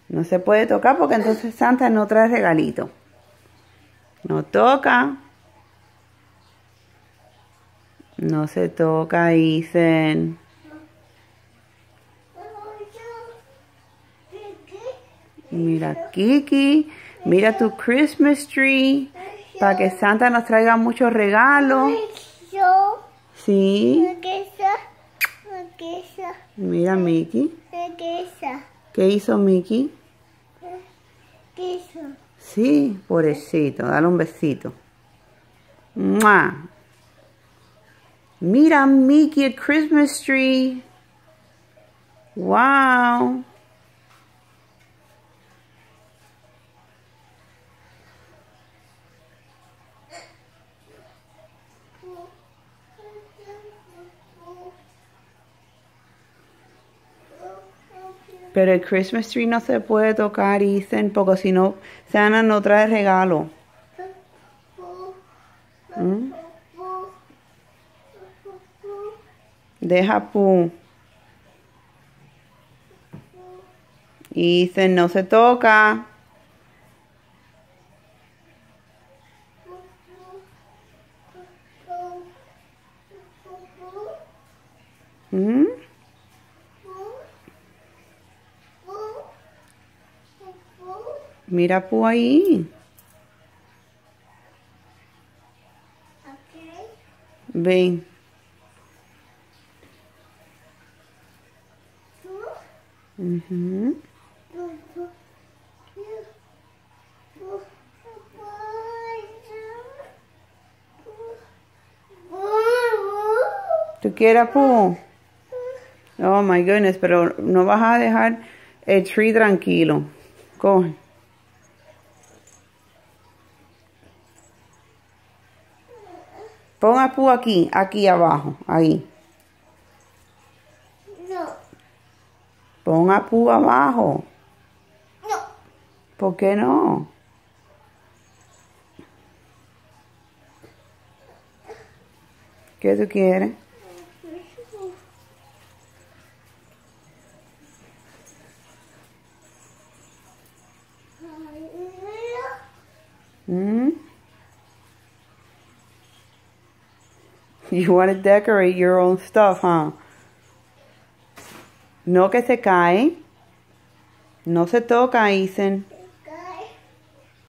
No se puede tocar porque entonces Santa no trae regalito. No toca. No se toca, dicen. Mira, Kiki. Mira tu Christmas tree. Para que Santa nos traiga muchos regalos. Sí. Mira, Mickey. ¿Qué hizo Mickey? Sí, pobrecito. Dale un besito. ¡Mua! Mira, Mickey, el Christmas tree. Wow. Pero el Christmas tree no se puede tocar, dicen, porque si no, Santa no trae regalo. ¿Mm? Deja pu. Y dicen, no se toca. ¿Mm? Mira pu ahí. Ven. ¿Tú quieres pu? Oh my goodness, pero no vas a dejar el tree tranquilo. Coge. Pon a pu aquí abajo, ahí. No. Pon a pu abajo. No. ¿Por qué no? ¿Qué tú quieres? You want to decorate your own stuff, huh? No que se cae. No se toca, dicen.